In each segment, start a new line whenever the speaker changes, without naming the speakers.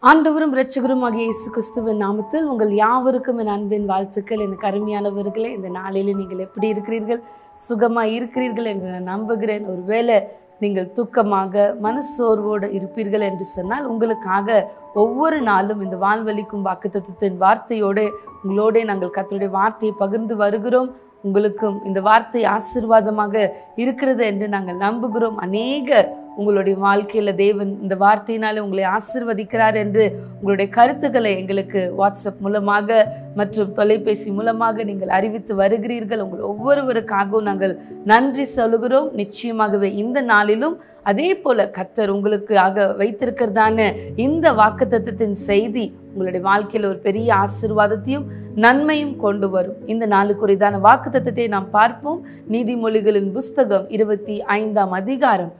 ஆண்டவரும் இரட்சகருமாகிய இயேசு கிறிஸ்துவின் நாமத்தில் உங்கள் யாவருக்கும் என் அன்பின் வாழ்த்துக்கள். எனக்கு அருமையானவர்களே, இந்த நாளிலே நீங்கள் எப்படி இருக்கிறீர்கள்? சுகமாக இருக்கிறீர்கள் என்று நான் நம்புகிறேன். ஒருவேளை நீங்கள் துக்கமாக மனசோர்வோடு இருப்பீர்கள் என்று சொன்னால், உங்களுக்காக ஒவ்வொரு நாளும் இந்த வாழ்வளிக்கும் வாக்குத்தத்தத்தின் வார்த்தையோடு உங்களோட நாங்கள் கர்த்தருடைய வார்த்தையை பகிர்ந்து வருகிறோம். உங்களுக்கும் இந்த வார்த்தை ஆசீர்வாதமாக இருக்கிறது என்று நாங்கள் நம்புகிறோம். உங்களுடைய வாழ்க்கையில தேவன் இந்த வார்த்தையினாலே உங்களை ஆசீர்வதிக்கிறார் என்று உங்களுடைய கருத்துக்களை எங்களுக்கு வாட்ஸ்அப் மூலமாக மற்றும் தொலைபேசி மூலமாக நீங்கள் அறிவித்து வருகிறீர்கள். உங்கள் ஒவ்வொருவருக்காகவும் நாங்கள் நன்றி சொல்லுகிறோம். நிச்சயமாகவே இந்த நாளிலும் அதே போல கர்த்தர் உங்களுக்காக வைத்திருக்கிறதான இந்த வாக்குத்தத்தத்தின் செய்தி உங்களுடைய வாழ்க்கையில் ஒரு பெரிய ஆசீர்வாதத்தையும் நன்மையும் கொண்டு வரும். இந்த நாளுக்குரியதான வாக்குத்தத்தத்தை நாம் பார்ப்போம். நீதிமொழிகளின் புஸ்தகம் 25ஆம் அதிகாரம்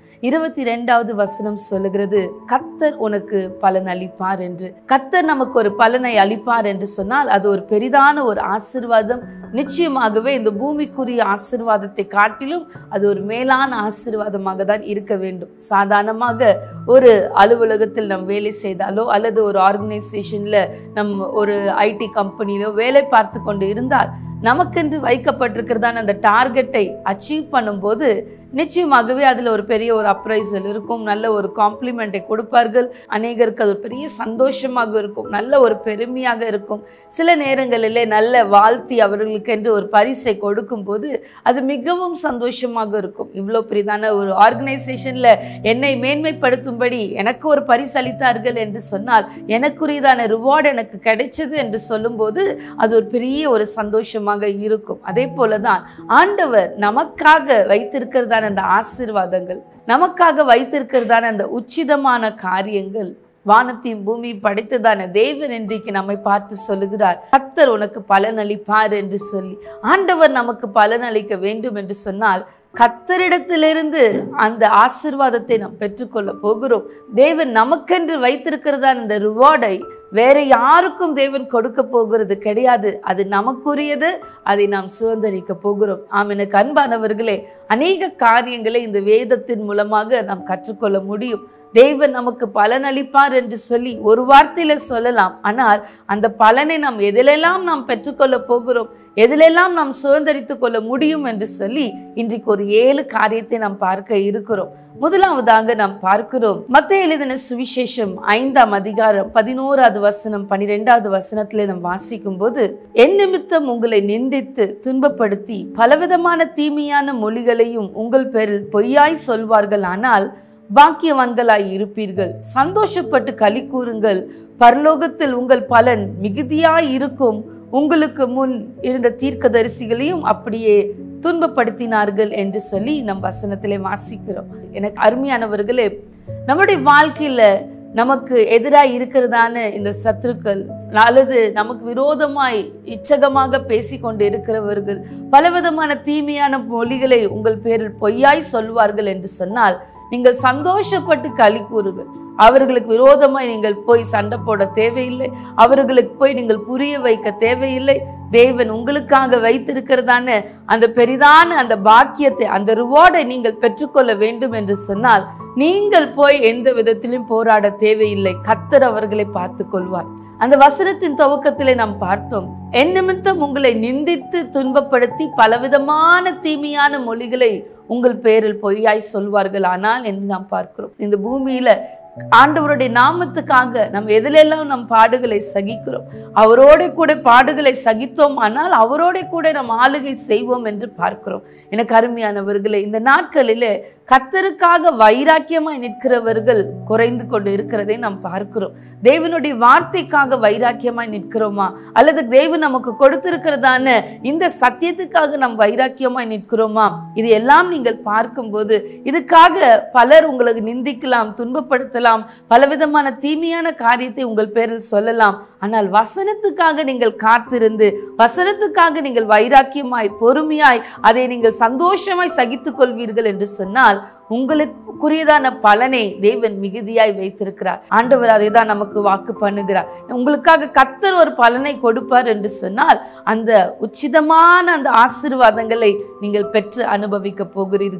22வது வசனம் சொல்லுகிறது, கர்த்தர் உனக்கு பலன் அளிப்பார் என்று. கர்த்தர் நமக்கு ஒரு பலனை அளிப்பார் என்று சொன்னால் அது ஒரு பெரிதான ஒரு ஆசீர்வாதம். நிச்சயமாகவே இந்த பூமிக்குரிய ஆசீர்வாதத்தை காட்டிலும் அது ஒரு மேலான ஆசீர்வாதமாக தான் இருக்க வேண்டும். சாதாரணமாக ஒரு அலுவலகத்தில் நம் வேலை செய்தாலோ அல்லது ஒரு ஆர்கனைசேஷன்ல நம் ஒரு ஐடி கம்பெனியிலோ வேலை பார்த்து கொண்டு இருந்தால் நமக்கென்று வைக்கப்பட்டிருக்கிறதான அந்த டார்கெட்டை அச்சீவ் பண்ணும்போது நிச்சயமாகவே அதில் ஒரு பெரிய ஒரு அப்ரைசல் இருக்கும், நல்ல ஒரு காம்ப்ளிமெண்ட்டை கொடுப்பார்கள். அநேகருக்கு அது ஒரு பெரிய சந்தோஷமாக இருக்கும், நல்ல ஒரு பெருமையாக இருக்கும். சில நேரங்களிலே நல்ல வாழ்த்தி அவர்களுக்கென்று ஒரு பரிசை கொடுக்கும் போது அது மிகவும் சந்தோஷமாக இருக்கும். இவ்வளோ பெரிதான ஒரு ஆர்கனைசேஷனில் என்னை மேன்மைப்படுத்தும்படி எனக்கு ஒரு பரிசு அளித்தார்கள் என்று சொன்னால், எனக்குரியதான ரிவார்டு எனக்கு கிடைச்சது என்று சொல்லும்போது அது ஒரு பெரிய ஒரு சந்தோஷமாக இருக்கும். அதே போலதான் ஆண்டவர் நமக்காக வைத்திருக்கிறதான அந்த ஆசீர்வாதங்கள், நமக்காக வைத்திருக்கிறதான அந்த உச்சிதமான காரியங்கள், வானத்தையும் பூமி படைத்ததான தேவன் இன்றைக்கு நம்மை பார்த்து சொல்லுகிறார், கர்த்தர் உனக்கு பலன் அளிப்பார் என்று சொல்லி. ஆண்டவர் நமக்கு பலன் அளிக்க வேண்டும் என்று சொன்னால் கர்த்தரிடத்திலிருந்து அந்த ஆசீர்வாதத்தை நாம் பெற்றுக்கொள்ள போகிறோம். தேவன் நமக்கென்று வைத்திருக்கிறதான அந்த ரிவார்டை வேற யாருக்கும் தேவன் கொடுக்க போகிறது கிடையாது. அது நமக்குரியது, அதை நாம் சுதந்திரிக்க போகிறோம். எனக்கு அன்பானவர்களே, அநேக காரியங்களை இந்த வேதத்தின் மூலமாக நாம் கற்றுக்கொள்ள முடியும். தேவன் நமக்கு பலன் அளிப்பார் என்று சொல்லி ஒரு வார்த்தையில சொல்லலாம். ஆனால் அந்த பலனை நாம் எதிலெல்லாம் நாம் பெற்றுக்கொள்ள போகிறோம், எதிலெல்லாம் நாம் சுதந்திரித்துக் கொள்ள முடியும் என்று சொல்லி இன்றைக்கு ஒரு 7 காரியத்தை நாம் பார்க்க இருக்கிறோம். முதலாவதாக நாம் பார்க்கிறோம், மத்தேயு எழுதின சுவிசேஷம் 5ஆம் அதிகாரம் 11வது வசனம் 12வது வசனத்திலே நாம் வாசிக்கும் போது, என் நிமித்தம் உங்களை நிந்தித்து துன்பப்படுத்தி பலவிதமான தீமையான மொழிகளையும் உங்கள் பேரில் பொய்யாய் சொல்வார்கள், ஆனால் பாக்கியவான்களாய் இருப்பீர்கள். சந்தோஷப்பட்டு களி கூறுங்கள், பரலோகத்தில் உங்கள் பலன் மிகுதியாய் இருக்கும். உங்களுக்கு முன் இருந்த தீர்க்கதரிசிகளையும் அப்படியே துன்பப்படுத்தினார்கள் என்று சொல்லி நம் வசனத்திலே வாசிக்கிறோம். எனக்கு அருமையானவர்களே, நம்முடைய வாழ்க்கையில நமக்கு எதிராக இருக்கிறதான இந்த சத்துருக்கள் அல்லது நமக்கு விரோதமாய் இச்சகமாக பேசிக்கொண்டு இருக்கிறவர்கள் பலவிதமான தீமையான மொழிகளை உங்கள் பேரில் பொய்யாய் சொல்வார்கள் என்று சொன்னால், நீங்கள் சந்தோஷப்பட்டு களி கூறுங்கள். அவர்களுக்கு விரோதமாய் நீங்கள் போய் சண்டை போட தேவையில்லை, அவர்களுக்கு போய் நீங்கள் புரிய வைக்க தேவையில்லை. தேவன் உங்களுக்காக வைத்திருக்கிறதான அந்த பெரிதான அந்த பாக்கியத்தை, அந்த ரிவார்டை நீங்கள் பெற்றுக்கொள்ள வேண்டும் என்று சொன்னால் நீங்கள் போய் எந்த விதத்திலும் போராட தேவையில்லை. கர்த்தர் அவர்களை பார்த்து கொள்வார். அந்த வசனத்தின் துவக்கத்திலே நாம் பார்த்தோம், என் நிமித்தம் உங்களை நிந்தித்து துன்பப்படுத்தி பலவிதமான தீமையான மொழிகளை உங்கள் பேரில் பொய்யாய் சொல்வார்கள் ஆனால் என்று நாம் பார்க்கிறோம். இந்த பூமியில ஆண்டவருடைய நாமத்துக்காக நம்ம எதிலெல்லாம் நம் பாடுகளை சகிக்கிறோம், அவரோட கூட பாடுகளை சகித்தோம் ஆனால் அவரோட கூட நம் ஆளுகை செய்வோம் என்று பார்க்கிறோம். எனக்கு அருமையானவர்களே, இந்த நாட்களிலே கர்த்தருக்காக வைராக்கியமாய் நிற்கிறவர்கள் குறைந்து கொண்டு இருக்கிறதை நாம் பார்க்கிறோம். தேவனுடைய வார்த்தைக்காக வைராக்கியமாய் நிற்கிறோமா, அல்லது தேவன் நமக்கு கொடுத்திருக்கிறதான இந்த சத்தியத்துக்காக நாம் வைராக்கியமாய் நிற்கிறோமா? இது எல்லாம் நீங்கள் பார்க்கும்போது இதுக்காக பலர் உங்களுக்கு நிந்திக்கலாம், துன்பப்படுத்தலாம், பலவிதமான தீமையான காரியத்தை உங்கள் பேரில் சொல்லலாம். ஆனால் வசனத்துக்காக நீங்கள் காத்திருந்து, வசனத்துக்காக நீங்கள் வைராக்கியமாய் பொறுமையாய் அதை நீங்கள் சந்தோஷமாய் சகித்துக் கொள்வீர்கள் என்று சொன்னால் உங்களுக்குரியதான பலனை தேவன் மிகுதியாய் வைத்திருக்கிறார். ஆண்டவர் அதை தான் நமக்கு வாக்கு பண்ணுகிறார். உங்களுக்காக கர்த்தர் ஒரு பலனை கொடுப்பார் என்று சொன்னால் அந்த உச்சிதமான அந்த ஆசீர்வாதங்களை நீங்கள் பெற்று அனுபவிக்க போகிறீர்கள்.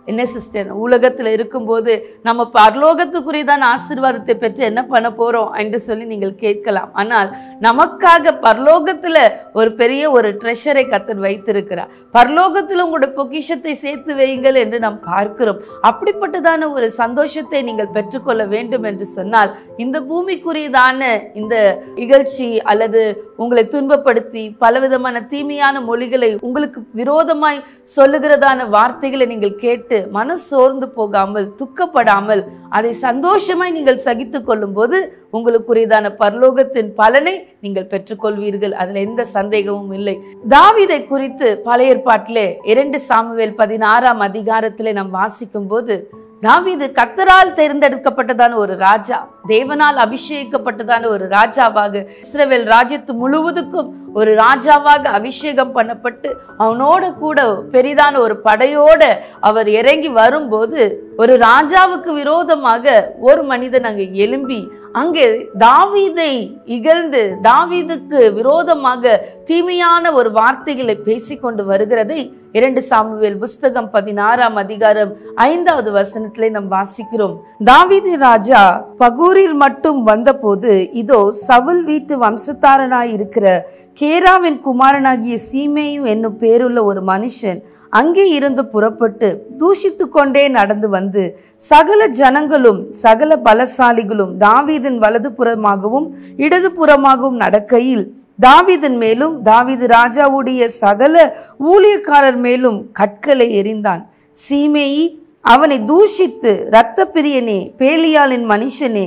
என்ன சிஸ்டர், உலகத்தில் இருக்கும்போது நம்ம பரலோகத்துக்குரியதான் ஆசீர்வாதத்தை பெற்று என்ன பண்ண போறோம் என்று சொல்லி நீங்கள் கேட்கலாம். ஆனால் நமக்காக பரலோகத்துல ஒரு பெரிய ஒரு ட்ரெஷரை கர்த்தர் வைத்திருக்கிறார். பரலோகத்தில் உங்களுடைய பொக்கிஷத்தை சேர்த்து வையுங்கள் என்று நாம் பார்க்கிறோம். அப்படிப்பட்டதான ஒரு சந்தோஷத்தை நீங்கள் பெற்றுக்கொள்ள வேண்டும் என்று சொன்னால் இந்த பூமிக்குரியதான இந்த இகழ்ச்சி அல்லது உங்களை துன்பப்படுத்தி பலவிதமான தீமையான மொழிகளை உங்களுக்கு விரோதமாய் சொல்லுகிறதான வார்த்தைகளை நீங்கள் கேட்டு மனசோர்ந்து போகாமல் துக்கப்படாமல் அதை சந்தோஷமாய் நீங்கள் சகித்துக் கொள்ளும் போது உங்களுக்குரியதான பரலோகத்தின் பலனை நீங்கள் பெற்றுக்கொள்வீர்கள். அதுல எந்த சந்தேகமும் இல்லை. தாவீதை குறித்து பழைய ஏற்பாட்டிலே 2 சாமுவேல் 16ஆம் அதிகாரத்திலே நாம் வாசிக்கும் போது தாவீது கர்த்தரால் தேர்ந்தெடுக்கப்பட்டதான ஒரு ராஜா, தேவனால் அபிஷேகிக்கப்பட்டதான ஒரு ராஜாவாக இஸ்ரவேல் ராஜ்யத்து முழுவதுக்கும் ஒரு ராஜாவாக அபிஷேகம் பண்ணப்பட்டு அவனோட கூட பெரிதான ஒரு படையோட அவர் இறங்கி வரும்போது ஒரு ராஜாவுக்கு விரோதமாக ஒரு மனிதன் அங்கே எழும்பி அங்கே தாவீதை இகழ்ந்து தாவீதுக்கு விரோதமாக தீமையான ஒரு வார்த்தைகளை பேசிக்கொண்டு வருகிறதை 2 சாமுவேல் புஸ்தகம் 16ஆம் அதிகாரம் 5வது வசனத்திலே நாம் வாசிக்கிறோம். தாவீது ராஜா பகூரில் மட்டும் வந்தபோது இதோ சவுல் வீட்டு வம்சத்தாரனாய் இருக்கிற கேராவின் குமாரனாகிய சீமேயு என்னும் பேருள்ள ஒரு மனுஷன் அங்கே இருந்து புறப்பட்டு தூஷித்து கொண்டே நடந்து வந்து சகல ஜனங்களும் சகல பலசாலிகளும் தாவீதின் வலது புறமாகவும் இடது புறமாகவும் நடக்கையில் தாவீதின் மேலும் தாவீது ராஜாவுடைய சகல ஊழியக்காரர் மேலும் கற்களை எறிந்தான். சீமேயி அவனை தூஷித்து இரத்த பிரியனே, பேலியாளின் மனுஷனே,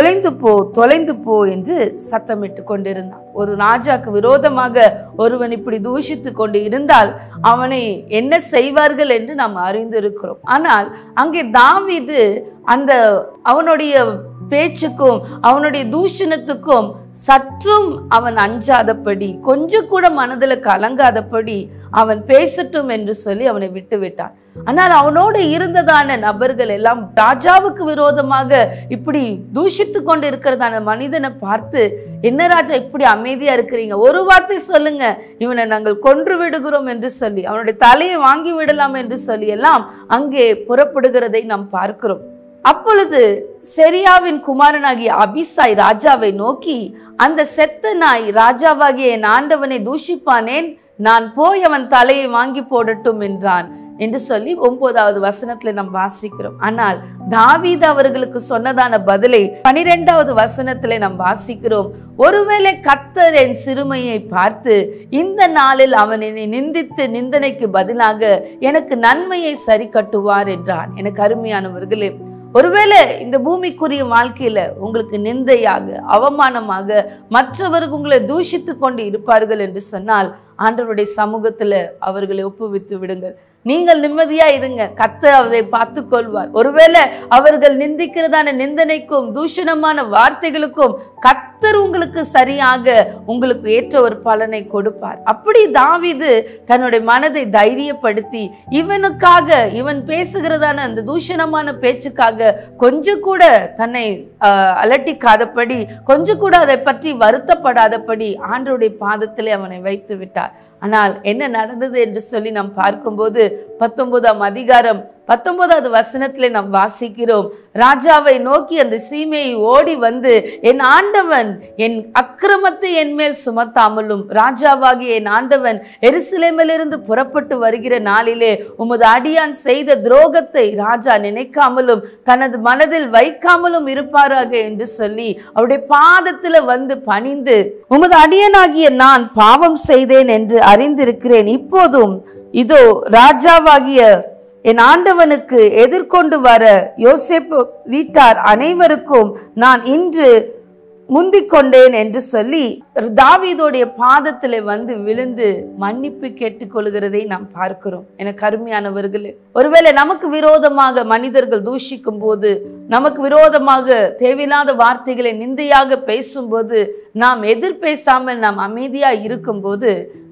தொலைந்து போ என்று சத்தமிட்டு கொண்டிருந்தான். ஒரு ராஜாக்கு விரோதமாக ஒருவன் இப்படி தூஷித்து கொண்டு இருந்தால் அவனை என்ன செய்வார்கள் என்று நாம் அறிந்திருக்கிறோம். ஆனால் அங்கே தாவீது அந்த அவனுடைய பேச்சுக்கும் அவனுடைய தூஷணத்துக்கும் சற்றும் அவன் அஞ்சாதபடி கொஞ்சம் கூட மனதில் கலங்காதபடி அவன் பேசட்டும் என்று சொல்லி அவனை விட்டு விட்டான். ஆனால் அவனோடு இருந்ததான நபர்கள் எல்லாம் ராஜாவுக்கு விரோதமாக இப்படி தூஷித்து கொண்டு இருக்கிறதான மனிதனை பார்த்து, என்ன ராஜா இப்படி அமைதியா இருக்கிறீங்க, ஒரு வார்த்தை சொல்லுங்க, இவனை நாங்கள் கொன்று விடுகிறோம் என்று சொல்லி அவனுடைய தலையை வாங்கி விடலாம் என்று சொல்லி எல்லாம் அங்கே புறப்படுகிறதை நாம் பார்க்கிறோம். அப்பொழுது செரியாவின் குமாரனாகிய அபிசாய் ராஜாவை நோக்கி, அந்த செத்த நாய் ராஜாவாகிய என் ஆண்டவனை தூஷிப்பானேன், நான் போய் அவன் தலையை வாங்கி போடட்டும் என்றான் என்று சொல்லி 9வது வசனத்துல நாம் வாசிக்கிறோம். ஆனால் தாவீது அவர்களுக்கு சொன்னதான பதிலை 12வது வசனத்திலே நாம் வாசிக்கிறோம். ஒருவேளை கர்த்தர் என் சிறுமையை பார்த்து இந்த நாளில் அவன் என்னை நிந்தித்து நிந்தனைக்கு பதிலாக எனக்கு நன்மையை சரி கட்டுவார் என்றான். எனக்கு அருமையானவர்களே, ஒருவேளை இந்த பூமிக்குரிய வாழ்க்கையில உங்களுக்கு நிந்தையாக அவமானமாக மற்றவர்கள் உங்களை தூஷித்து கொண்டு இருப்பார்கள் என்று சொன்னால் ஆண்டவருடைய சமூகத்துல அவர்களை ஒப்புவித்து விடுங்கள். நீங்கள் நிம்மதியா இருங்க, கர்த்தர் அதை பார்த்து கொள்வார். ஒருவேளை அவர்கள் நிந்திக்கிறதான நிந்தனைக்கும் தூஷணமான வார்த்தைகளுக்கும் கர்த்தர் உங்களுக்கு சரியாக உங்களுக்கு ஏற்ற ஒரு பலனை கொடுப்பார். அப்படி தாவீது தன்னுடைய மனதை தைரியப்படுத்தி இவனுக்காக இவன் பேசுகிறதான அந்த தூஷணமான பேச்சுக்காக கொஞ்சம் கூட தன்னை அலட்டிக்காதபடி கொஞ்சம் கூட அதை பற்றி வருத்தப்படாதபடி ஆண்டவருடைய பாதத்திலே அவனை வைத்து விட்டார். ஆனால் என்ன நடந்தது என்று சொல்லி நாம் பார்க்கும்போது 19ஆம் அதிகாரம் 19வது வசனத்திலே நாம் வாசிக்கிறோம். ராஜாவை நோக்கி அந்த சீமையை ஓடி வந்து, என் ஆண்டவன் என் அக்கிரமத்தை என் மேல் சுமத்தாமலும் ராஜாவாகிய என் ஆண்டவன் எருசலேமிலிருந்து புறப்பட்டு வருகிற நாளிலே உமது அடியான் செய்த துரோகத்தை ராஜா நினைக்காமலும் தனது மனதில் வைக்காமலும் இருப்பாராக என்று சொல்லி அவருடைய பாதத்துல வந்து பணிந்து, உமது அடியனாகிய நான் பாவம் செய்தேன் என்று அறிந்திருக்கிறேன். இப்போதும் இதோ ராஜாவாகிய என் ஆண்டவனுக்கு எதிர்கொண்டு வர யோசேப்பு வீட்டார் அனைவருக்கும் நான் இன்று முந்திக் கொண்டேன் என்று சொல்லி தாவீதுடைய பாதத்திலே வந்து விழுந்து மன்னிப்பு கேட்டுக்கொள்கிறதை நாம் பார்க்கிறோம். எனக்கு அருமையானவர்களே, ஒருவேளை நமக்கு விரோதமாக மனிதர்கள் தூஷிக்கும் போது, நமக்கு விரோதமாக தேவையில்லாத வார்த்தைகளை நிந்தையாக பேசும்போது நாம் எதிர் பேசாமல் நாம் அமைதியா இருக்கும் போது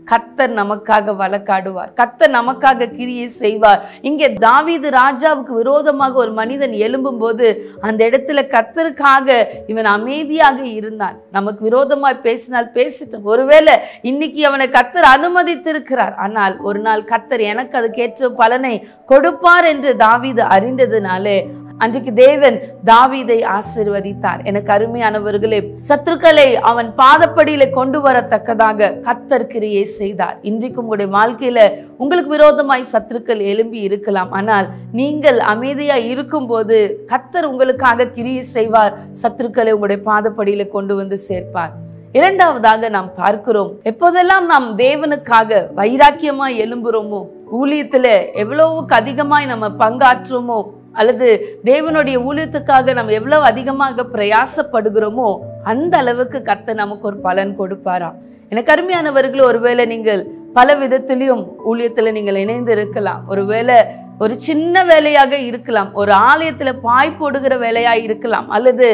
கர்த்தர் நமக்காக வழக்காடுவார், கர்த்தர் நமக்காக கிரியை செய்வார். இங்கே தாவீது ராஜாவுக்கு விரோதமாக ஒரு மனிதன் எழும்பும் போது அந்த இடத்துல கர்த்தருக்காக இவன் அமைதியாக இருந்தான். நமக்கு விரோதமாய் பேசினால் பேசிட்டோம், ஒருவேளை இன்னைக்கு அவனை கர்த்தர் அனுமதித்திருக்கிறார், ஆனால் ஒரு நாள் கர்த்தர் எனக்கு அதுக்கேற்ற பலனை கொடுப்பார் என்று தாவீது அறிந்ததுனாலே அன்றைக்கு தேவன் தாவீதை ஆசீர்வதித்தார். எனக்கு அருமையானவர்களே, சத்துருக்களை அவன் பாதப்படியில கொண்டு வரத்தக்கதாக கர்த்தர் கிரியை செய்தார். இன்றைக்கு உங்களுடைய வாழ்க்கையில உங்களுக்கு விரோதமாய் சத்துருக்கள் எழும்பி இருக்கலாம், ஆனால் நீங்கள் அமைதியா இருக்கும் போது கர்த்தர் உங்களுக்காக கிரியை செய்வார், சத்துருக்களை உங்களுடைய பாதப்படியில கொண்டு வந்து சேர்ப்பார். இரண்டாவதாக நாம் பார்க்கிறோம், எப்போதெல்லாம் நாம் தேவனுக்காக வைராக்கியமாய் எழும்புறோமோ, ஊழியத்துல எவ்வளவுக்கு அதிகமாய் நம்ம பங்காற்றுமோ, அல்லது தேவனுடைய ஊழியத்துக்காக நம்ம எவ்வளவு அதிகமாக பிரயாசப்படுகிறோமோ அந்த அளவுக்கு கர்த்தர் நமக்கு ஒரு பலன் கொடுப்பாராம். எனக்கு அருமையானவர்கள், ஒருவேளை நீங்கள் பல விதத்திலையும் ஊழியத்துல நீங்கள் இணைந்து இருக்கலாம். ஒருவேளை ஒரு சின்ன வேலையாக இருக்கலாம், ஒரு ஆலயத்துல பாய் போடுகிற வேலையா இருக்கலாம், அல்லது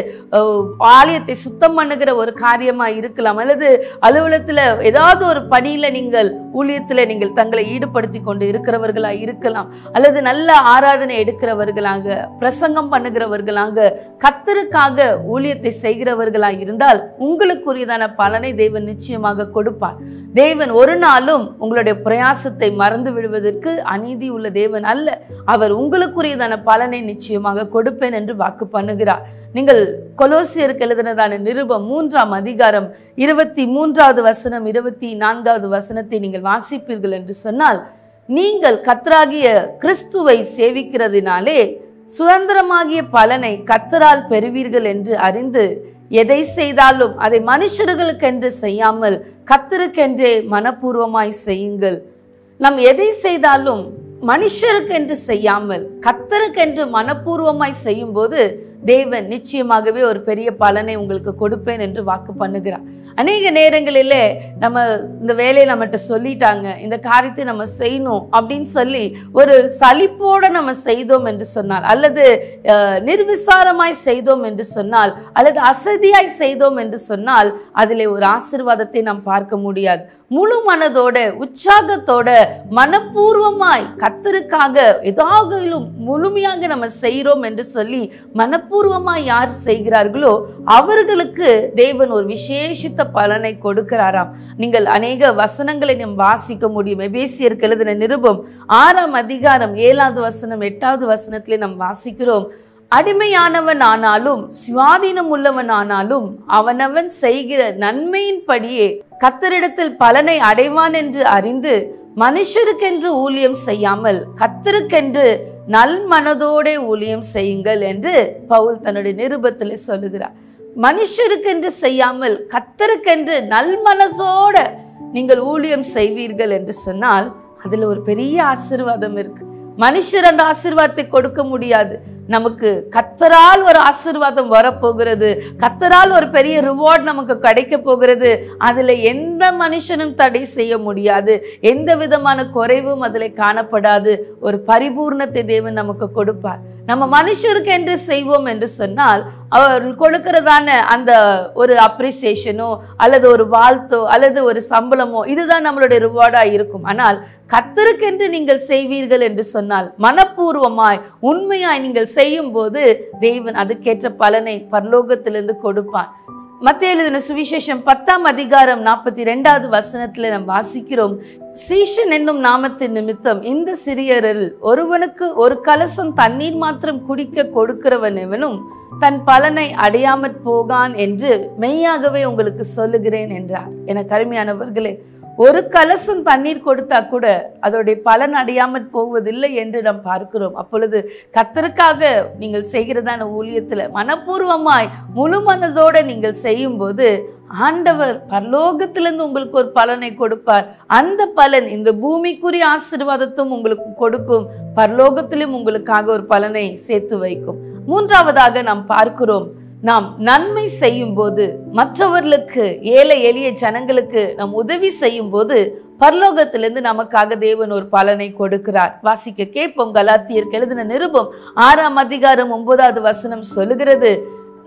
ஆலயத்தை சுத்தம் பண்ணுகிற ஒரு காரியமா இருக்கலாம், அல்லது அலுவலகத்துல ஏதாவது ஒரு பணியில நீங்கள் ஊழியத்துல நீங்கள் தங்களை ஈடுபடுத்தி கொண்டு இருக்கிறவர்களா இருக்கலாம், அல்லது நல்ல ஆராதனை எடுக்கிறவர்களாக பிரசங்கம் பண்ணுகிறவர்களாக கர்த்தருக்காக ஊழியத்தை செய்கிறவர்களா இருந்தால் உங்களுக்குரியதான பலனை தேவன் நிச்சயமாக கொடுப்பார். தேவன் ஒரு நாளும் உங்களுடைய பிரயாசத்தை மறந்து விடுவதற்கு அநீதி உள்ள தேவன் அல்ல. அவர் உங்களுக்குரியதான பலனை நிச்சயமாக கொடுப்பேன் என்று வாக்கு பண்ணுகிறார். நீங்கள் கொலோசியருக்கு எழுதினதான நிருபம் 3ஆம் அதிகாரம் 23வது வசனம் 24வது வசனத்தை நீங்கள் வாசிப்பீர்கள் என்று சொன்னால், நீங்கள் கர்த்தராகிய கிறிஸ்துவை சேவிக்கிறதினாலே சுதந்திரமாகிய பலனை கர்த்தரால் பெறுவீர்கள் என்று அறிந்து எதை செய்தாலும் அதை மனுஷர்களுக்கென்று செய்யாமல் கர்த்தருக்கென்றே மனப்பூர்வமாய் செய்யுங்கள். நாம் எதை செய்தாலும் மனுஷருக்கென்று செய்யாமல் கர்த்தருக்கென்று மனப்பூர்வமாய் செய்யும் போது தேவன் நிச்சயமாகவே ஒரு பெரிய பலனை உங்களுக்கு கொடுப்பேன் என்று வாக்கு பண்ணுகிறார். அநேக நேரங்களிலே நம்ம இந்த வேலையை நம்மகிட்ட சொல்லிட்டாங்க, இந்த காரியத்தை நம்ம செய்யணும் அப்படின்னு சொல்லி ஒரு சலிப்போட நம்ம செய்தோம் என்று சொன்னால், அல்லது நிர்விசாரமாய் செய்தோம் என்று சொன்னால், அல்லது அசதியாய் செய்தோம் என்று சொன்னால் அதிலே ஒரு ஆசீர்வாதத்தை நாம் பார்க்க முடியாது. முழு மனதோட உற்சாகத்தோட மனப்பூர்வமாய் கர்த்தருக்காக ஏதாவது முழுமையாக நம்ம செய்கிறோம் என்று சொல்லி மனப்பூர்வமாய் யார் செய்கிறார்களோ அவர்களுக்கு தேவன் ஒரு விசேஷித்த பலனை கொடுக்கிறாராம். நீங்கள் அநேக வசனங்களை நாம் வாசிக்க முடியும். எபேசியருக்கு எழுதின நிருபம் 6ஆம் அதிகாரம் 7வது வசனம் 8வது வசனத்திலே நாம் வாசிக்கிறோம், அடிமையானவன் ஆனாலும் சுவாதீனம் உள்ளவன் ஆனாலும் அவனவன் செய்கிற நன்மையின்படியே கர்த்தரிடத்தில் பலனை அடைவான் என்று அறிந்து மனுஷருக்கென்று ஊழியம் செய்யாமல் கர்த்தருக்கென்று நல் மனதோட ஊழியம் செய்யுங்கள் என்று பவுல் தன்னுடைய நிருபத்தில் சொல்லுகிறார். மனுஷருக்கென்று செய்யாமல் கர்த்தருக்கென்று நல் மனசோட நீங்கள் ஊழியம் செய்வீர்கள் என்று சொன்னால் அதுல ஒரு பெரிய ஆசீர்வாதம் இருக்கு. மனுஷர் அந்த ஆசீர்வாதத்தை கொடுக்க முடியாது. நமக்கு கர்த்தரால் ஒரு ஆசீர்வாதம் வரப்போகிறது, கர்த்தரால் ஒரு பெரிய ரிவார்ட் நமக்கு கிடைக்க போகிறது. அதுல எந்த மனுஷனும் தடை செய்ய முடியாது, எந்த விதமான குறைவும் அதுல காணப்படாது. ஒரு பரிபூர்ணத்தை தேவன் நமக்கு கொடுப்பார். நம்ம மனுஷருக்கு என்று செய்வோம் என்று சொன்னால் அவர் கொடுக்கிறதான அந்த ஒரு அப்ரிசியேஷனோ அல்லது ஒரு வாழ்த்தோ அல்லது ஒரு சம்பளமோ இதுதான் நம்மளுடைய ரிவார்டா இருக்கும். ஆனால் கர்த்தருக்கென்று நீங்கள் செய்வீர்கள் என்று சொன்னால் மனப்பூர்வமாய் உண்மையாய் நீங்கள் செய்யும் போது தேவன் அதுக்கேற்ற பலனை பரலோகத்திலிருந்து கொடுப்பார். மத்தேயு எழுதின சுவிசேஷம் 10ஆம் அதிகாரம் 42வது வசனத்துல நாம் வாசிக்கிறோம், சீஷன் என்னும் நாமத்தின் நிமித்தம் இந்த சிறியரில் ஒருவனுக்கு ஒரு கலசம் தண்ணீர் மாத்திரம் குடிக்க கொடுக்கிறவன் எவனும் தன் பலனை அடையாமற் போகான் என்று மெய்யாகவே உங்களுக்கு சொல்லுகிறேன் என்றார். என கருமையானவர்களே, ஒரு கலசம் தண்ணீர் கொடுத்தா கூட அதோடைய பலன் அடையாமற் போவதில்லை என்று நாம் பார்க்கிறோம். அப்பொழுது கர்த்தருக்காக நீங்கள் செய்கிறதான ஊழியத்துல மனப்பூர்வமாய் முழு மனதோட நீங்கள் செய்யும் போது ஆண்டவர் பரலோகத்திலிருந்து உங்களுக்கு ஒரு பலனை கொடுப்பார். அந்த பலன் இந்த பூமிக்குரிய ஆசீர்வாதத்தும் உங்களுக்கு கொடுக்கும், பரலோகத்திலும் உங்களுக்காக ஒரு பலனை சேர்த்து வைக்கும். மூன்றாவதாக நாம் பார்க்கிறோம், நாம் நன்மை செய்யும் போது மற்றவர்களுக்கு ஏழை எளிய ஜனங்களுக்கு நாம் உதவி செய்யும் போது பரலோகத்திலிருந்து நமக்காக தேவன் ஒரு பலனை கொடுக்கிறார். வாசிக்க கேட்போம். கலாத்தியருக்கு எழுதின நிருபம் 6ஆம் அதிகாரம் 9வது வசனம் சொல்லுகிறது,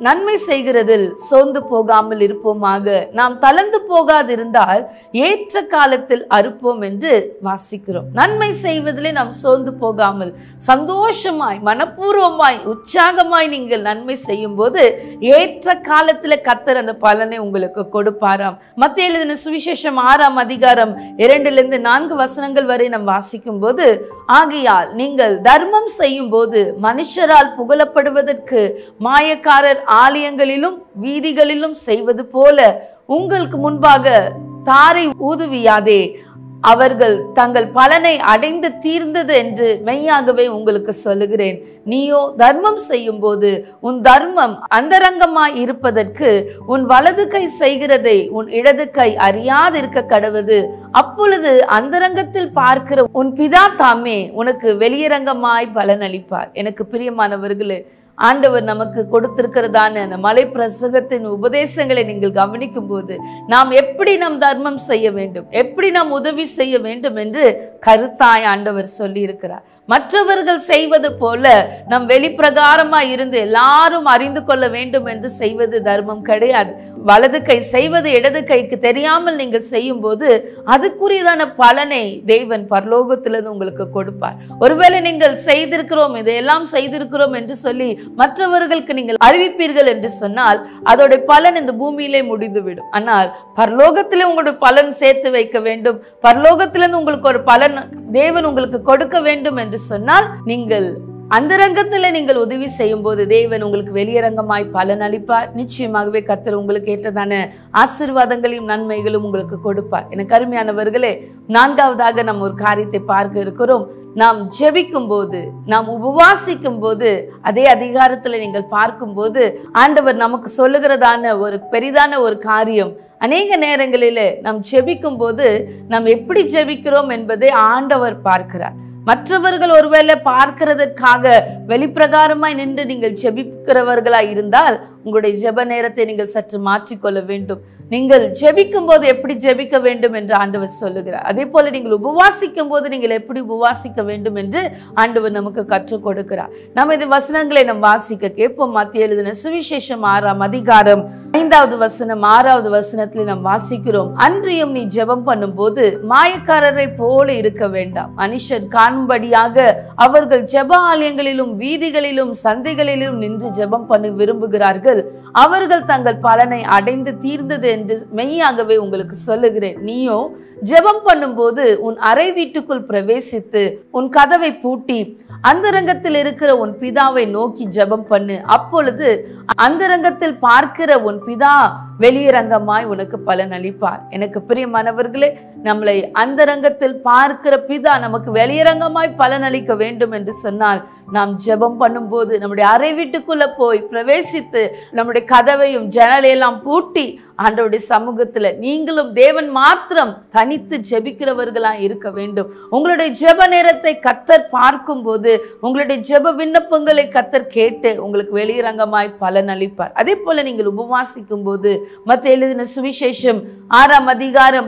நன்மை செய்கிறதில் சோர்ந்து போகாமல் இருப்போமாக. நாம் தளர்ந்து போகாதிருந்தால் ஏற்ற காலத்தில் அறுப்போம் என்று வாசிக்கிறோம். நன்மை செய்வதிலே நாம் சோர்ந்து போகாமல் சந்தோஷமாய் மனப்பூர்வமாய் உற்சாகமாய் நீங்கள் நன்மை செய்யும் போது ஏற்ற காலத்துல கர்த்தர் அந்த பலனை உங்களுக்கு கொடுப்பாராம். மத்தேயு எழுதின சுவிசேஷம் 6ஆம் அதிகாரம் 2-4 வசனங்கள் வரை நாம் வாசிக்கும் போது, ஆகையால் நீங்கள் தர்மம் செய்யும் போது மனுஷரால் புகழப்படுவதற்கு மாயக்காரர் ஆலயங்களிலும் வீதிகளிலும் செய்வது போல உங்களுக்கு முன்பாக தாரை ஊதுவியாதே. அவர்கள் தங்கள் பலனை அடைந்து தீர்ந்தது என்று மெய்யாகவே உங்களுக்கு சொல்லுகிறேன். நீயோ தர்மம் செய்யும் போது உன் தர்மம் அந்தரங்கமாய் இருப்பதற்கு உன் வலது கை செய்கிறதை உன் இடது கை அறியாதிருக்க கடவது. அப்பொழுது அந்தரங்கத்தில் பார்க்கிற உன் பிதா தாமே உனக்கு வெளியரங்கமாய் பலன் அளிப்பார். எனக்கு பிரியமானவர்களே, ஆண்டவர் நமக்கு கொடுத்திருக்கிறதான அந்த மலை பிரசங்கத்தின் உபதேசங்களை நீங்கள் கவனிக்கும் போது நாம் எப்படி நம் தர்மம் செய்ய வேண்டும், எப்படி நாம் உதவி செய்ய வேண்டும் என்று கருத்தாய் ஆண்டவர் சொல்லி இருக்கிறார். மற்றவர்கள் செய்வது போல நம் வெளிப்பிரகாரமாய் இருந்து எல்லாரும் அறிந்து கொள்ள வேண்டும் என்று செய்வது தர்மம் கிடையாது. வலது கை செய்வது இடது கைக்கு தெரியாமல் நீங்கள் செய்யும் போது அதுக்குரியதான பலனை தேவன் பரலோகத்திலிருந்து உங்களுக்கு கொடுப்பார். ஒருவேளை நீங்கள் செய்திருக்கிறோம், இதையெல்லாம் செய்திருக்கிறோம் என்று சொல்லி மற்றவர்களுக்கு நீங்கள் அறிவிப்பீர்கள் என்று சொன்னால் அதோட பலன் இந்த பூமியிலே முடிந்துவிடும். ஆனால் பரலோகத்திலே உங்களுடைய பலன் சேர்த்து வைக்க வேண்டும். பரலோகத்திலிருந்து உங்களுக்கு ஒரு பலன் தேவன் உங்களுக்கு கொடுக்க வேண்டும் என்று சொன்னால் நீங்கள் அந்தரங்கத்துல நீங்கள் உதவி செய்யும் போது தேவன் உங்களுக்கு வெளியரங்கமாய் பலன் அளிப்பார். நிச்சயமாகவே கர்த்தர் உங்களுக்கு ஏற்றதான ஆசீர்வாதங்களையும் நன்மைகளும் உங்களுக்கு கொடுப்பார். எனக்கு அருமையானவர்களே, 4வதாக நம்ம ஒரு காரியத்தை பார்க்க இருக்கிறோம். நாம் ஜெபிக்கும் போது, நாம் உபவாசிக்கும் போது, அதே அதிகாரத்துல நீங்கள் பார்க்கும் போது ஆண்டவர் நமக்கு சொல்லுகிறதான ஒரு பெரிதான ஒரு காரியம், அநேக நேரங்களிலே நாம் ஜெபிக்கும் போது நாம் எப்படி ஜெபிக்கிறோம் என்பதை ஆண்டவர் பார்க்கிறார். மற்றவர்கள் ஒருவேளை பார்க்கிறதற்காக வெளிப்பிரகாரமாய் நின்று நீங்கள் ஜெபிக்கிறவர்களாய் இருந்தால் உங்களுடைய ஜெப நேரத்தை நீங்கள் சற்று மாற்றிக்கொள்ள வேண்டும். நீங்கள் ஜெபிக்கும் போது எப்படி ஜெபிக்க வேண்டும் என்று ஆண்டவர் சொல்லுகிறார். அதே போல நீங்கள் உபவாசிக்கும் போது நீங்கள் எப்படி உபவாசிக்க வேண்டும் என்று ஆண்டவர் நமக்கு கற்றுக் கொடுக்கிறார். நம்ம இந்த வசனங்களை நாம் வாசிக்க கேட்போம். மத்தேயு எழுதின சுவிசேஷம் 6ஆம் அதிகாரம் 5வது வசனம் 6வது வசனத்தில் நாம் வாசிக்கிறோம். அன்றியும் நீ ஜெபம் பண்ணும் போது மாயக்காரரை போல இருக்க வேண்டாம். மனுஷர் காணும்படியாக அவர்கள் ஜெப ஆலயங்களிலும் வீதிகளிலும் சந்தைகளிலும் நின்று ஜெபம் பண்ண விரும்புகிறார்கள். அவர்கள் தங்கள் பலனை அடைந்து தீர்ந்தது என்று மெய்யாகவே உங்களுக்கு சொல்லுகிறேன். நீயோ ஜெபம் பண்ணும்போது உன் அறை வீட்டுக்குள் பிரவேசித்து உன் கதவை பூட்டி அந்தரங்கத்தில் இருக்கிற உன் பிதாவை நோக்கி ஜெபம் பண்ணு. அப்பொழுது அந்தரங்கத்தில் பார்க்கிற உன் பிதா வெளியரங்கமாய் உனக்கு பலன் அளிப்பார். எனக்கு பிரியமானவர்களே, நம்மளை அந்தரங்கத்தில் பார்க்கிற பிதா நமக்கு வெளியரங்கமாய் பலன் அளிக்க வேண்டும் என்று சொன்னால் நாம் ஜெபம் பண்ணும்போது நம்முடைய அறை வீட்டுக்குள்ள போய் பிரவேசித்து நம்முடைய கதவையும் ஜன்னலையெல்லாம் பூட்டி ஆண்டவருடைய சமூகத்துல நீங்களும் தேவன் மாத்திரம் தனித்து ஜெபிக்கிறவர்களா இருக்க வேண்டும். உங்களுடைய ஜெப நேரத்தை கர்த்தர் பார்க்கும் போது உங்களுடைய ஜெப விண்ணப்பங்களை கர்த்தர் கேட்டு உங்களுக்கு வெளியரங்கமாய் பலன் அளிப்பார். அதே போல நீங்கள் உபவாசிக்கும் போது மத்தேயு எழுதின சுவிசேஷம் 6ஆம் அதிகாரம்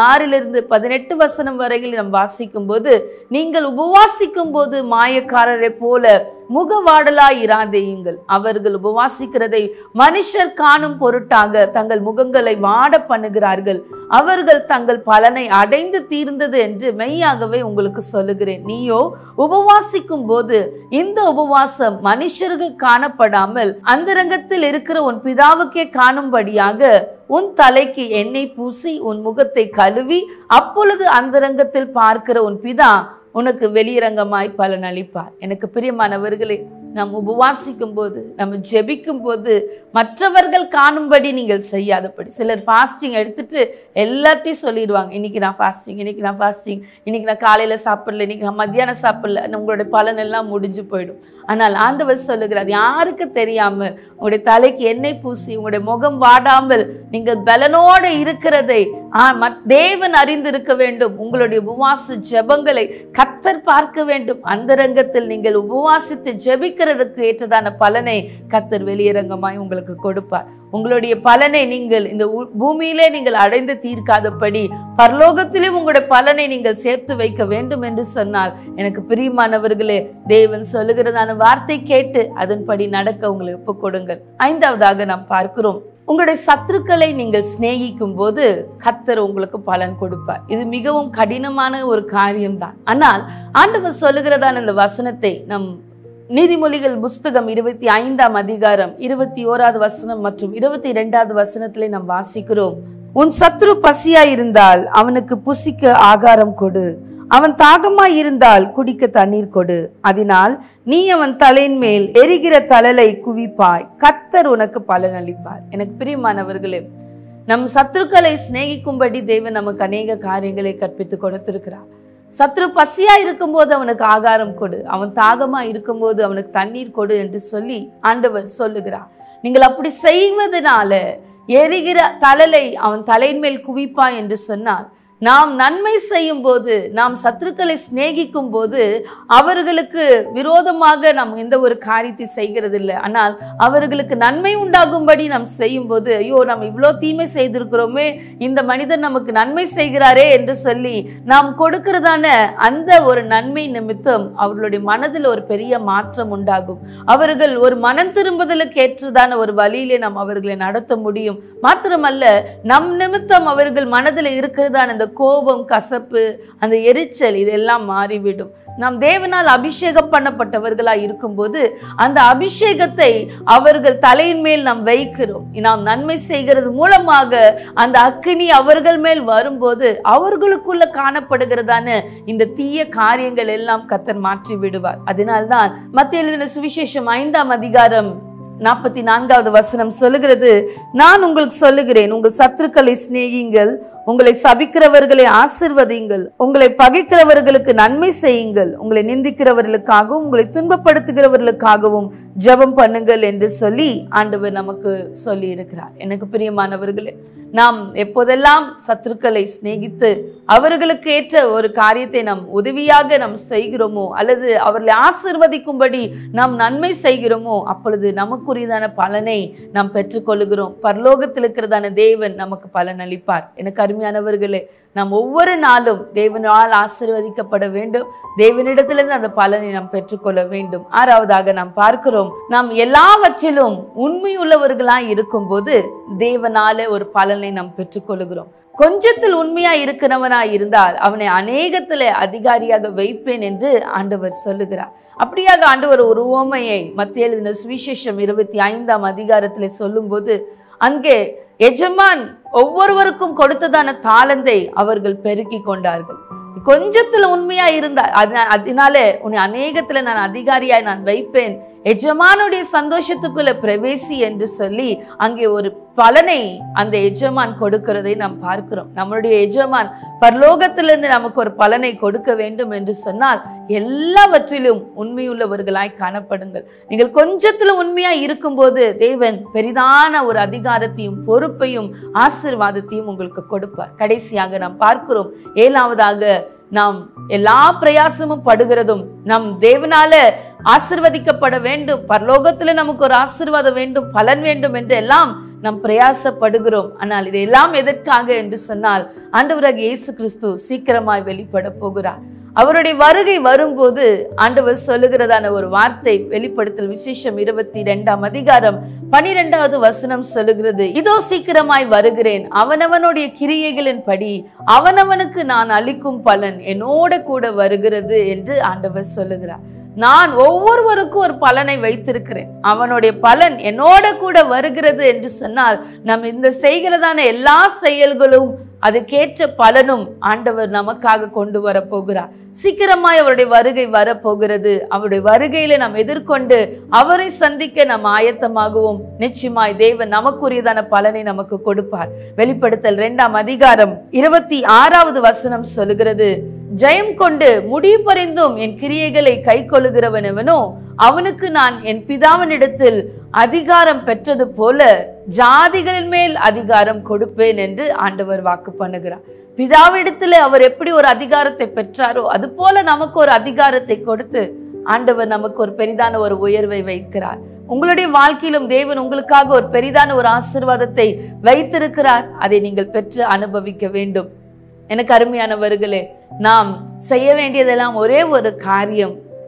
16-18 வசனம் வரையில் நாம் வாசிக்கும் போது, நீங்கள் உபவாசிக்கும் போது மாயக்காரரை போல முகவாடலாய் இராதேயுங்கள். அவர்கள் உபவாசிக்கிறதை மனுஷர் காணும் பொருட்டாக தங்கள் முகங்களை வாட பண்ணுகிறார்கள். அவர்கள் தங்கள் பலனை அடைந்து தீர்ந்தது என்று மெய்யாகவே உங்களுக்கு சொல்லுகிறேன். நீயோ உபவாசிக்கும் போது இந்த உபவாசம் மனுஷருக்கு காணப்படாமல் அந்தரங்கத்தில் இருக்கிற உன் பிதாவுக்கே காணும்படியாக உன் தலைக்கு எண்ணெய் பூசி உன் முகத்தை கழுவி அப்பொழுது அந்தரங்கத்தில் பார்க்கிற உன் பிதா உனக்கு வெளியரங்கமாய் பலன் அளிப்பார். எனக்கு பிரியமானவர்களே, நாம் உபவாசிக்கும் போது நம்ம ஜெபிக்கும் போது மற்றவர்கள் காணும்படி நீங்கள் செய்யாதபடி, சிலர் ஃபாஸ்டிங் எடுத்துட்டு எல்லாத்தையும் சொல்லிடுவாங்க, இன்னைக்கு நான் ஃபாஸ்டிங், இன்னைக்கு நான் ஃபாஸ்டிங், இன்னைக்கு நான் காலையில சாப்பிடல, இன்னைக்கு நான் மத்தியானம் சாப்பிடல, உங்களுடைய பலன் எல்லாம் முடிஞ்சு போயிடும். ஆனால் ஆண்டவர் சொல்லுகிறார், யாருக்கு தெரியாம உங்களுடைய தலைக்கு எண்ணெய் பூசி உங்களுடைய முகம் வாடாமல் நீங்கள் பலனோடு இருக்கிறதை தேவன் அறிந்திருக்க வேண்டும். உங்களுடைய உபவாச ஜெபங்களை கர்த்தர் பார்க்க வேண்டும். அந்தரங்கத்தில் நீங்கள் உபவாசித்து ஜெபிக்கிறதுக்கு ஏற்றதான பலனை கர்த்தர் வெளியரங்கமாய் உங்களுக்கு கொடுப்பார். உங்களுடைய பலனை நீங்கள் இந்த பூமியிலே நீங்கள் அடைந்து தீர்க்காதபடி பரலோகத்திலே உங்களுடைய பலனை நீங்கள் சேர்த்து வைக்க வேண்டும் என்று சொன்னால், எனக்கு பிரியமானவர்களே, தேவன் சொல்லுகிறதான சொன்ன வார்த்தை கேட்டு அதன்படி நடக்க உங்களுக்கு ஒப்பு கொடுங்கள். ஐந்தாவதாக நாம் பார்க்கிறோம், உங்களுடைய சத்துருக்களை நீங்கள் சிநேகிக்கும் போது கர்த்தர் உங்களுக்கு பலன் கொடுப்பார். இது மிகவும் கடினமான ஒரு காரியம்தான். ஆனால் ஆண்டவர் சொல்லுகிறதான இந்த வசனத்தை நம் நீதிமொழிகள் புஸ்தகம் 25ஆம் அதிகாரம் 21வது வசனம் மற்றும் 22வது வசனத்திலே நாம் வாசிக்கிறோம். உன் சத்துரு பசியாய் இருந்தால் அவனுக்கு புசிக்க ஆகாரம் கொடு, அவன் தாகமாய் இருந்தால் குடிக்க தண்ணீர் கொடு, அதனால் நீ அவன் தலையின் மேல் எரிகிற தழலை குவிப்பாய், கர்த்தர் உனக்கு பலன் அளிப்பார். எனக்கு பிரியமானவர்களே, நம் சத்துருக்களை சிநேகிக்கும்படி தேவன் நமக்கு அநேக காரியங்களை கற்பித்து கொடுத்திருக்கிறார். சத்துரு பசியா இருக்கும்போது அவனுக்கு ஆகாரம் கொடு, அவன் தாகமா இருக்கும்போது அவனுக்கு தண்ணீர் கொடு என்று சொல்லி ஆண்டவர் சொல்லுகிறார். நீங்கள் அப்படி செய்வதனால எரிகிற தழலை அவன் தலையின் மேல் குவிப்பா என்று சொன்னார். நாம் நன்மை செய்யும் போது, நாம் சத்துருக்களை சிநேகிக்கும் போது அவர்களுக்கு விரோதமாக நாம் எந்த ஒரு காரியத்தை செய்கிறது இல்லை. ஆனால் அவர்களுக்கு நன்மை உண்டாகும்படி நாம் செய்யும் போது, ஐயோ நாம் இவ்வளோ தீமை செய்திருக்கிறோமே, இந்த மனிதன் நமக்கு நன்மை செய்கிறாரே என்று சொல்லி நாம் கொடுக்கிறதான அந்த ஒரு நன்மை நிமித்தம் அவர்களுடைய மனதில் ஒரு பெரிய மாற்றம் உண்டாகும். அவர்கள் ஒரு மனம் திரும்புதலுக்கு ஏற்றதான ஒரு வழியிலே நாம் அவர்களை நடத்த முடியும். மாத்திரமல்ல, நம் நிமித்தம் அவர்கள் மனதில் இருக்கிறதான அந்த கோபம், கசப்பு, அந்த எரிச்சல் இதெல்லாம் மாறிவிடும். நாம் தேவனால் அபிஷேகம் பண்ணப்பட்டவர்களாய் இருக்கும்போது அந்த அபிஷேகத்தை அவர்கள் தலையின் மேல் நாம் வைக்கிறோம். நாம் நன்மை செய்கிறது மூலமாக அந்த அக்கினி அவர்கள் மேல் வரும்போது அவர்களுக்குள்ள காணப்படுகிறதான இந்த தீய காரியங்கள் எல்லாம் கர்த்தர் மாற்றி விடுவார். அதனால்தான் மத்தேயு எழுதின சுவிசேஷம் 5ஆம் அதிகாரம் 44வது வசனம் சொல்லுகிறது, நான் உங்களுக்கு சொல்லுகிறேன், உங்கள் சத்துருக்களை சிநேகியுங்கள், உங்களை சபிக்கிறவர்களை ஆசீர்வதியுங்கள், உங்களை பகைக்கிறவர்களுக்கு நன்மை செய்யுங்கள், உங்களை நிந்திக்கிறவர்களுக்காகவும் உங்களை துன்பப்படுத்துகிறவர்களுக்காகவும் ஜெபம் பண்ணுங்கள் என்று சொல்லி ஆண்டவர் நமக்கு சொல்லி இருக்கிறார். எனக்கு பிரியமானவர்களே, நாம் எப்போதெல்லாம் சத்துருக்களை சிநேகித்து அவர்களுக்கு ஏற்ற ஒரு காரியத்தை நாம் உதவியாக நாம் செய்கிறோமோ, அல்லது அவர்களை ஆசீர்வதிக்கும்படி நாம் நன்மை செய்கிறோமோ, அப்பொழுது நமக்குரியதான பலனை நாம் பெற்றுக்கொள்கிறோம். பரலோகத்தில் இருக்கிறதான தேவன் நமக்கு பலன் அளிப்பார். எனக்கு அருமையானவர்களே, நாம் ஒவ்வொரு நாளும் தேவனால் ஆசீர்வதிக்கப்பட வேண்டும். தேவனிடத்திலிருந்து அந்த பலனை நாம் பெற்றுக்கொள்ள வேண்டும். ஆறாவதாக நாம் பார்க்கிறோம், நாம் எல்லாவற்றிலும் உண்மையுள்ளவர்களாய் இருக்கும் போது தேவனால ஒரு பலனை நாம் பெற்றுக்கொள்கிறோம். கொஞ்சத்தில் உண்மையா இருக்கிறவனாய் இருந்தால் அவனை அநேகத்துல அதிகாரியாக வைப்பேன் என்று ஆண்டவர் சொல்லுகிறார். அப்படியாக ஆண்டவர் ஒரு உவமையை மத்தேயு எழுதின சுவிசேஷம் 25ஆம் அதிகாரத்திலே சொல்லும் போது, அங்கே எஜமான் ஒவ்வொருவருக்கும் கொடுத்ததான தாளந்தை அவர்கள் பெருக்கி கொண்டார்கள். கொஞ்சத்துல உண்மையா இருந்தா அதனால உன்னை அநேகத்துல நான் அதிகாரியாய் நான் வைப்பேன், எஜமானுடைய சந்தோஷத்துக்குள்ள பிரவேசி என்று சொல்லி அங்கே ஒரு பலனை அந்த எஜமான் கொடுக்கிறதை நாம் பார்க்கிறோம். நம்மளுடைய எஜமான் பரலோகத்திலிருந்து நமக்கு ஒரு பலனை கொடுக்க வேண்டும் என்று சொன்னால் எல்லாவற்றிலும் உண்மையுள்ளவர்களாய் காணப்படுங்கள். நீங்கள் கொஞ்சத்துல உண்மையா இருக்கும்போது தேவன் பெரிதான ஒரு அதிகாரத்தையும் பொறுப்பையும் ஆசீர்வாதத்தையும் உங்களுக்கு கொடுப்பார். கடைசியாக நாம் பார்க்கிறோம், ஏழாவதாக நாம் எல்லா பிரயாசமும் படுகிறதும் நம் தேவனால ஆசீர்வதிக்கப்பட வேண்டும், பரலோகத்துல நமக்கு ஒரு ஆசீர்வாதம் வேண்டும், பலன் வேண்டும் என்று எல்லாம் நாம் பிரயாசப்படுகிறோம். ஆனால் இதெல்லாம் எதற்காக என்று சொன்னால், ஆண்டவராகிய இயேசு கிறிஸ்து சீக்கிரமாய் வெளிப்பட போகிறார். அவருடைய வருகை வரும்போது ஆண்டவர் சொல்லுகிறதான ஒரு வார்த்தை வெளிப்படுத்தல் விசேஷம் 22ஆம் அதிகாரம் 12வது வசனம் சொல்லுகிறது, இதோ சீக்கிரமாய் வருகிறேன், அவனவனுடைய கிரியைகளின் படி அவனவனுக்கு நான் அளிக்கும் பலன் என்னோட கூட வருகிறது என்று ஆண்டவர் சொல்லுகிறார். நான் ஒவ்வொருவருக்கும் ஒரு பலனை வைத்திருக்கிறேன், அவனுடைய பலன் என்னோட கூட வருகிறது என்று சொன்னால், நம்ம இந்த செய்கிறதான எல்லா செயல்களும் அதுக்கேற்ற பலனும் ஆண்டவர் நமக்காக கொண்டு வர போகிறார். சீக்கிரமாய் அவருடைய வருகை வரப்போகிறது. அவருடைய வருகையில நாம் எதிர்கொண்டு அவரை சந்திக்க நாம் ஆயத்தமாகுவோம். நிச்சயமாய் தேவன் நமக்குரியதான பலனை நமக்கு கொடுப்பார். வெளிப்படுத்தல் 2ஆம் அதிகாரம் 26வது வசனம் சொல்லுகிறது, ஜெயம் கொண்டு முடிவு பறிந்தும் என் கிரியைகளை கை கொள்ளுகிறவனவனோ அவனுக்கு நான் என் பிதாவினிடத்தில் அதிகாரம் பெற்றது போல ஜாதிகளின் மேல் அதிகாரம் கொடுப்பேன் என்று ஆண்டவர் வாக்கு பண்ணுகிறார். பிதாவிடத்துல அவர் எப்படி ஒரு அதிகாரத்தை பெற்றாரோ அது போல நமக்கு ஒரு அதிகாரத்தை கொடுத்து ஆண்டவர் நமக்கு ஒரு பெரிதான ஒரு உயர்வை வைக்கிறார். உங்களுடைய வாழ்க்கையிலும் தேவன் உங்களுக்காக ஒரு பெரிதான ஒரு ஆசீர்வாதத்தை வைத்திருக்கிறார். அதை நீங்கள் பெற்று அனுபவிக்க வேண்டும். எனக்கு அருமையானவர்களே, நாம் செய்ய வேண்டியதெல்லாம் ஒரே ஒரு காரியம்,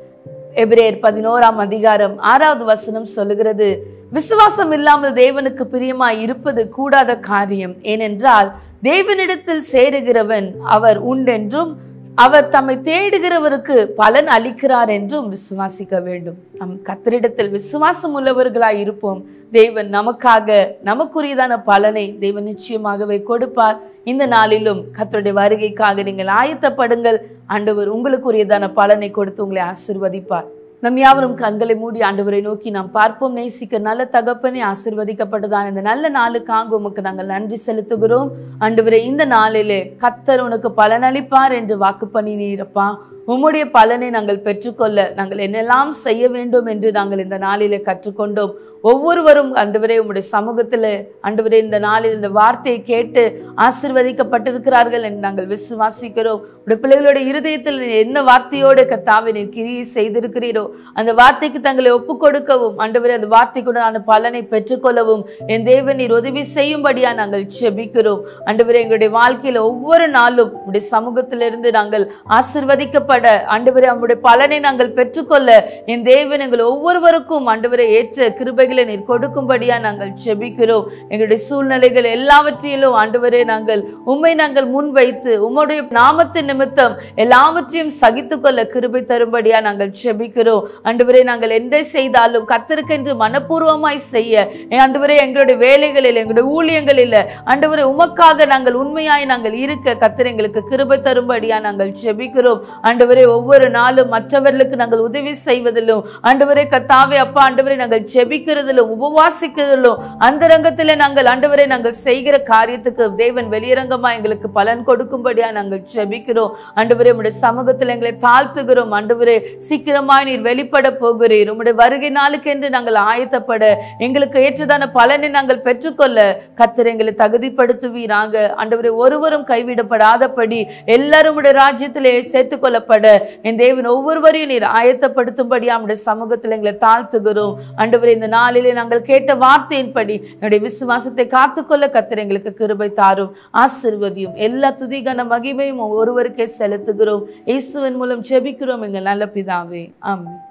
எபிரேயர் 11ஆம் அதிகாரம் 6வது வசனம் சொல்லுகிறது, விசுவாசம் இல்லாமல் தேவனுக்கு பிரியமாய் இருப்பது கூடாத காரியம். ஏனென்றால் தேவனிடத்தில் சேருகிறவன் அவர் உண்டென்றும் அவர் தம்மை தேடுகிறவருக்கு பலன் அளிக்கிறார் என்றும் விசுவாசிக்க வேண்டும். நம் கர்த்தரிடத்தில் விசுவாசம் உள்ளவர்களாய் இருப்போம். தேவன் நமக்காக நமக்குரியதான பலனை தேவன் நிச்சயமாகவே கொடுப்பார். இந்த நாளிலும் கர்த்தருடைய வருகைக்காக நீங்கள் ஆயத்தப்படுங்கள். ஆண்டவர் உங்களுக்குரியதான பலனை கொடுத்து உங்களை ஆசீர்வதிப்பார். நம் யாவரும் கண்களை மூடி ஆண்டவரை நோக்கி நாம் பார்ப்போம். நேசிக்க நல்ல தகப்பனே, ஆசீர்வதிக்கப்பட்டதான இந்த நல்ல நாளுக்காக உமக்கு நாங்கள் நன்றி செலுத்துகிறோம். ஆண்டவரே, இந்த நாளிலே கர்த்தர் உனக்கு பலனளிப்பார் என்று வாக்கு பண்ணினீரப்பா. உம்முடைய பலனை நாங்கள் பெற்றுக்கொள்ள நாங்கள் என்னெல்லாம் செய்ய வேண்டும் என்று நாங்கள் இந்த நாளிலே கற்றுக்கொண்டோம். ஒவ்வொருவரும் ஆண்டவரே உம்முடைய சமூகத்தில் ஆண்டவரே இந்த நாளில் இந்த வார்த்தையை கேட்டு ஆசீர்வதிக்கப்பட்டிருக்கிறார்கள் என்று நாங்கள் விசுவாசிக்கிறோம். உடைய பிள்ளைகளுடைய இருதயத்தில் என்ன வார்த்தையோடு கர்த்தாவே நீர் கிரியை செய்திருக்கிறீரோ அந்த வார்த்தைக்கு தங்களை ஒப்புக் கொடுக்கவும் ஆண்டவரே அந்த வார்த்தைக்குடான பலனை பெற்றுக்கொள்ளவும் என் தேவன் நீர் உதவி செய்யும்படியா நாங்கள் ஜெபிக்கிறோம். ஆண்டவரே, எங்களுடைய வாழ்க்கையில ஒவ்வொரு நாளும் உடைய சமூகத்திலிருந்து நாங்கள் ஆசீர்வதிக்கப்பட ஆண்டவரே நம்முடைய பலனை நாங்கள் பெற்றுக்கொள்ள என் தேவன் எங்கள் ஒவ்வொருவருக்கும் ஆண்டவரே ஏற்ற கிருபைகளை நீர் கொடுக்கும்படியா நாங்கள் ஜெபிக்கிறோம். எங்களுடைய சூழ்நிலைகள் எல்லாவற்றிலும் ஆண்டவரே நாங்கள் உம்மை நாங்கள் முன்வைத்து உம்முடைய நாமத்தின் நிமித்தம் எல்லாவற்றையும் சகித்துக் கொள்ள கிருபை தரும்படியா நாங்கள் ஜெபிக்கிறோம். ஆண்டவரே, நாங்கள் எந்த செய்தாலும் கர்த்தருக்கென்று மனப்பூர்வமாய் செய்ய ஆண்டவரே எங்களுடைய வேலைகளில் எங்களுடைய ஊழியங்களில் ஆண்டவரே உமக்காக நாங்கள் உண்மையாய் நாங்கள் இருக்க கர்த்தர் எங்களுக்கு கிருபை தரும்படியா நாங்கள் ஜெபிக்கிறோம். ஆண்டவரே, ஒவ்வொரு நாளும் மற்றவர்களுக்கு நாங்கள் உதவி செய்வதிலும் ஆண்டவரே கர்த்தாவே அப்பா ஆண்டவரே நாங்கள் ஜெபிக்கிறதிலும் உபவாசிக்கிறதிலும் அந்த ரங்கத்திலே நாங்கள் ஆண்டவரே நாங்கள் செய்கிற காரியத்துக்கு தேவன் வெளியரங்கமா எங்களுக்கு பலன் கொடுக்கும்படியா நாங்கள் ஜெபிக்கிறோம். ஆண்டவரே, உம்முடைய சமூகத்தில் எங்களை தாழ்த்துகிறோம். ஆண்டவரே, சீக்கிரமாய் நீர் வெளிப்பட போகிறீர். உம்முடைய வருகை நாளுக்கு என்று நாங்கள் ஆயத்தப்பட எங்களுக்கு ஏற்றதான பலனை நாங்கள் பெற்றுக்கொள்ள கர்த்தர் எங்களை தகுதிப்படுத்துவீராக. ஆண்டவரே, ஒருவரும் கைவிடப்படாதபடி எல்லாரும் உடைய ராஜ்யத்திலே சேர்த்துக் கொள்ளப்பட என் தேவன் ஒவ்வொருவரையும் நீர் ஆயத்தப்படுத்தும்படியா நம்முடைய சமூகத்தில் எங்களை தாழ்த்துகிறோம். ஆண்டவரே, இந்த நாளிலே நாங்கள் கேட்ட வார்த்தையின்படி என்னுடைய விசுவாசத்தை காத்துக்கொள்ள கர்த்தர் எங்களுக்கு கிருபை தாரும். ஆசீர்வதியும். எல்லா துதிகான மகிமையும் ஒருவருக்கே செலுத்துகிறோம். இயேசுவின் மூலம் ஜெபிக்கிறோம் எங்கள் நல்ல பிதாவே. ஆமென்.